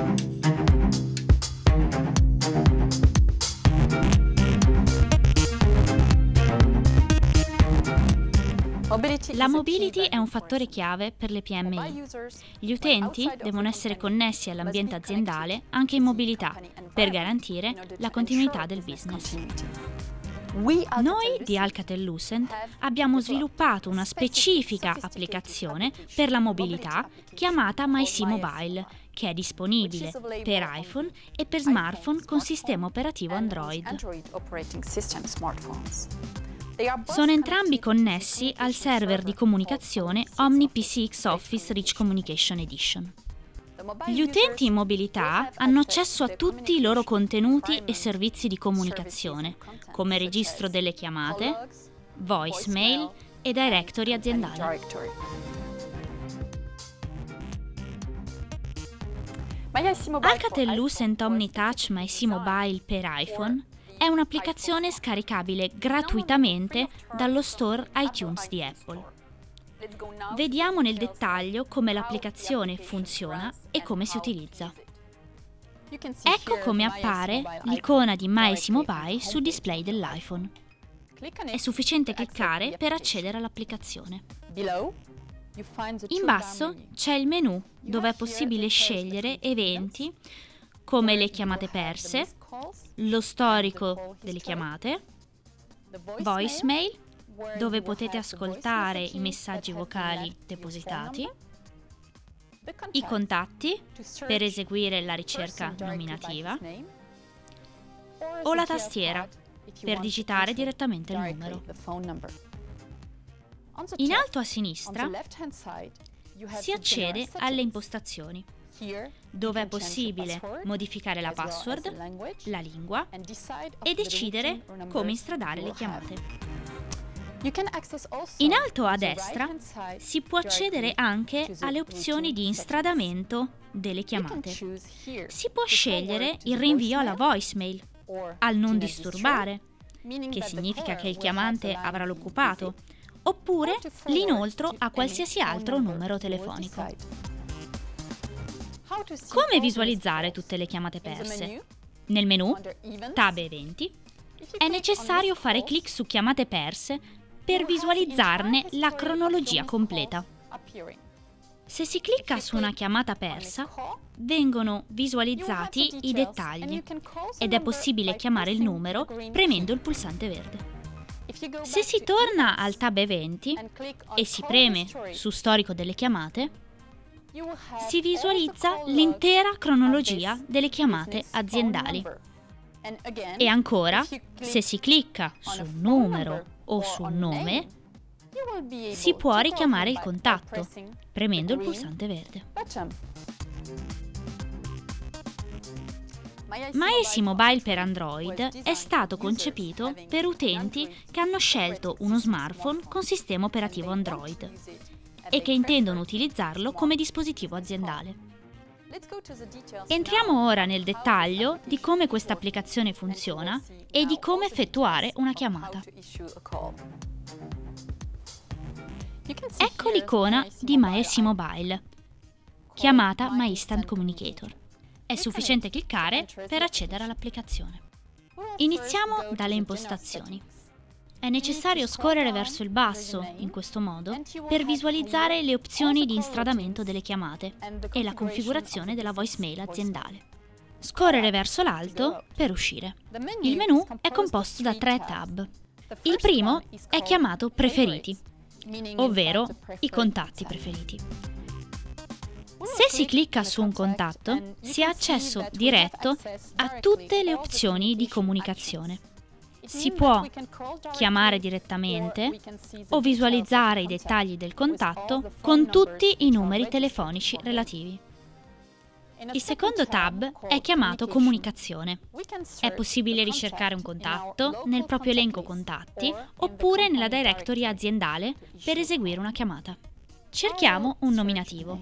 La mobility è un fattore chiave per le PMI. Gli utenti devono essere connessi all'ambiente aziendale anche in mobilità per garantire la continuità del business. Noi di Alcatel-Lucent abbiamo sviluppato una specifica applicazione per la mobilità chiamata MySeaMobile, che è disponibile per iPhone e per smartphone con sistema operativo Android. Sono entrambi connessi al server di comunicazione OmniPCX Office Rich Communication Edition. Gli utenti in mobilità hanno accesso a tutti i loro contenuti e servizi di comunicazione, come registro delle chiamate, voicemail e directory aziendale. Alcatel-Lucent OmniTouch MySeaMobile per iPhone è un'applicazione scaricabile gratuitamente dallo store iTunes di Apple. Vediamo nel dettaglio come l'applicazione funziona e come si utilizza. Ecco come appare l'icona di MySeaMobile sul display dell'iPhone. È sufficiente cliccare per accedere all'applicazione. In basso c'è il menu dove è possibile scegliere eventi come le chiamate perse, lo storico delle chiamate, voicemail, dove potete ascoltare i messaggi vocali depositati, i contatti per eseguire la ricerca nominativa o la tastiera per digitare direttamente il numero. In alto a sinistra si accede alle impostazioni, dove è possibile modificare la password, la lingua e decidere come instradare le chiamate. In alto a destra si può accedere anche alle opzioni di instradamento delle chiamate. Si può scegliere il rinvio alla voicemail, al non disturbare, che significa che il chiamante avrà l'occupato, oppure l'inoltro a qualsiasi altro numero telefonico. Come visualizzare tutte le chiamate perse? Nel menu, tab Eventi, è necessario fare clic su chiamate perse per visualizzarne la cronologia completa. Se si clicca su una chiamata persa, vengono visualizzati i dettagli ed è possibile chiamare il numero premendo il pulsante verde. Se si torna al tab Eventi e si preme su Storico delle chiamate, si visualizza l'intera cronologia delle chiamate aziendali. E ancora, se si clicca sul numero o sul nome, si può richiamare il contatto, premendo il pulsante verde. MySeaMobile per Android è stato concepito per utenti che hanno scelto uno smartphone con sistema operativo Android e che intendono utilizzarlo come dispositivo aziendale. Entriamo ora nel dettaglio di come questa applicazione funziona e di come effettuare una chiamata. Ecco l'icona di MySeaMobile, chiamata MyInstant Communicator. È sufficiente cliccare per accedere all'applicazione. Iniziamo dalle impostazioni. È necessario scorrere verso il basso, in questo modo, per visualizzare le opzioni di instradamento delle chiamate e la configurazione della voicemail aziendale. Scorrere verso l'alto per uscire. Il menu è composto da 3 tab. Il primo è chiamato Preferiti, ovvero i contatti preferiti. Se si clicca su un contatto, si ha accesso diretto a tutte le opzioni di comunicazione. Si può chiamare direttamente o visualizzare i dettagli del contatto con tutti i numeri telefonici relativi. Il secondo tab è chiamato Comunicazione. È possibile ricercare un contatto nel proprio elenco contatti oppure nella directory aziendale per eseguire una chiamata. Cerchiamo un nominativo.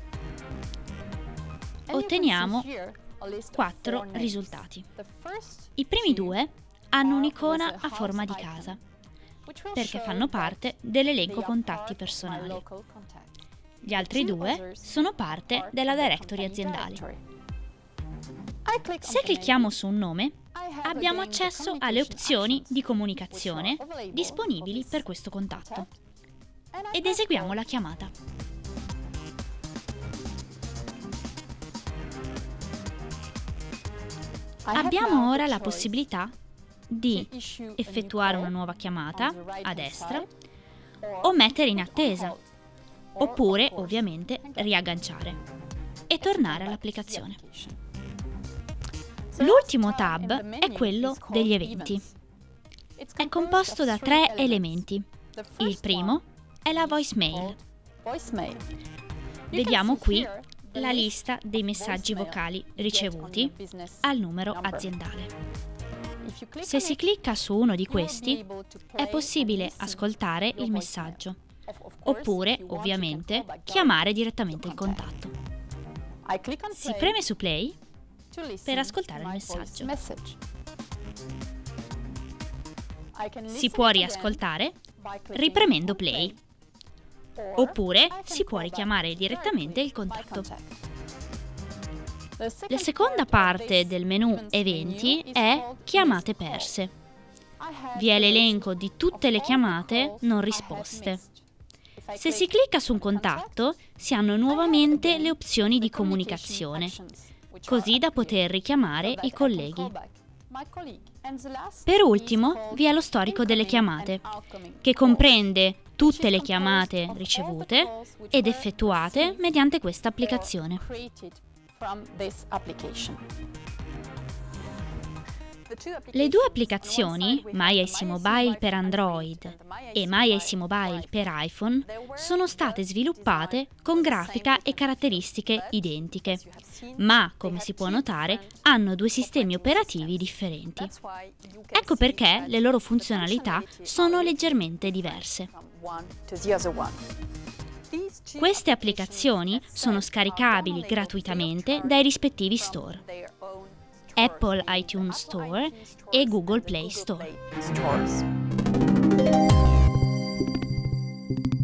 Otteniamo 4 risultati. I primi 2 hanno un'icona a forma di casa, perché fanno parte dell'elenco contatti personali. Gli altri 2 sono parte della directory aziendale. Se clicchiamo su un nome, abbiamo accesso alle opzioni di comunicazione disponibili per questo contatto ed eseguiamo la chiamata. Abbiamo ora la possibilità di effettuare una nuova chiamata a destra o mettere in attesa, oppure ovviamente riagganciare e tornare all'applicazione. L'ultimo tab è quello degli eventi. È composto da 3 elementi. Il primo è la voicemail. Vediamo qui la lista dei messaggi vocali ricevuti al numero aziendale. Se si clicca su uno di questi, è possibile ascoltare il messaggio, oppure, ovviamente, chiamare direttamente il contatto. Si preme su Play per ascoltare il messaggio. Si può riascoltare ripremendo Play, oppure si può richiamare direttamente il contatto. La seconda parte del menu Eventi è Chiamate perse. Vi è l'elenco di tutte le chiamate non risposte. Se si clicca su un contatto, si hanno nuovamente le opzioni di comunicazione, così da poter richiamare i colleghi. Per ultimo, vi è lo storico delle chiamate, che comprende tutte le chiamate ricevute ed effettuate mediante questa applicazione. Le due applicazioni, MyIC Mobile per Android e MyIC Mobile per iPhone, sono state sviluppate con grafica e caratteristiche identiche, ma, come si può notare, hanno due sistemi operativi differenti. Ecco perché le loro funzionalità sono leggermente diverse. Queste applicazioni sono scaricabili gratuitamente dai rispettivi store, Apple iTunes Store e Google Play Store.